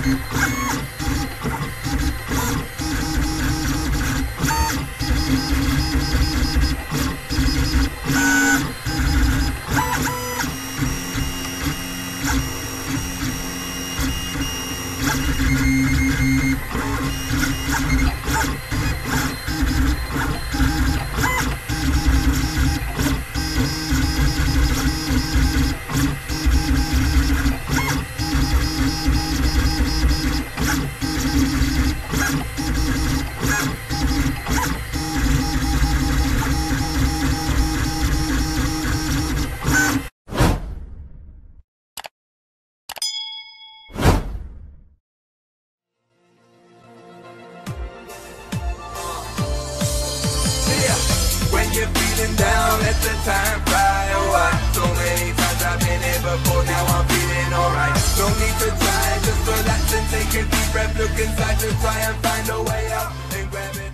You're feeling down, let the time fly away. So many times I've been here before, now I'm feeling alright. No need to try, just relax and take a deep breath. Look inside to try and find a way out and grab it.